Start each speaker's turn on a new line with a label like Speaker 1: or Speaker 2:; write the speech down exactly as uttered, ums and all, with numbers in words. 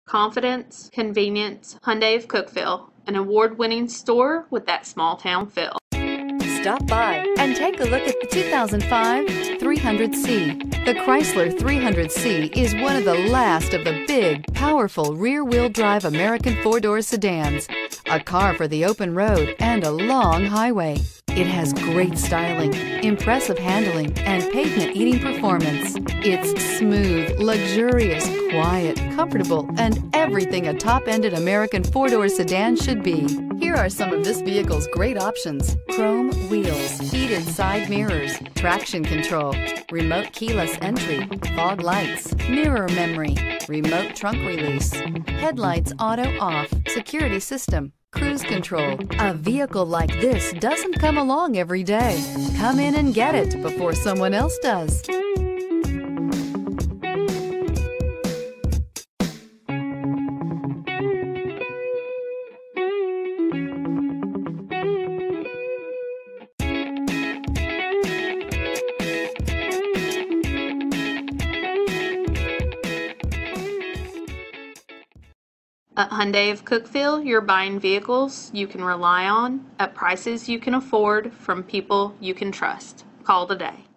Speaker 1: Confidence, convenience, Hyundai of Cookeville, an award-winning store with that small-town feel.
Speaker 2: Stop by and take a look at the two thousand five three hundred C. The Chrysler three hundred C is one of the last of the big, powerful rear-wheel drive American four-door sedans. A car for the open road and a long highway. It has great styling, impressive handling, and pavement-eating performance. It's smooth, luxurious, quiet, comfortable, and everything a top-ended American four-door sedan should be. Here are some of this vehicle's great options: chrome wheels, heated side mirrors, traction control, remote keyless entry, fog lights, mirror memory, remote trunk release, headlights auto off, security system, cruise control. A vehicle like this doesn't come along every day. Come in and get it before someone else does.
Speaker 1: At Hyundai of Cookeville, you're buying vehicles you can rely on at prices you can afford from people you can trust. Call today.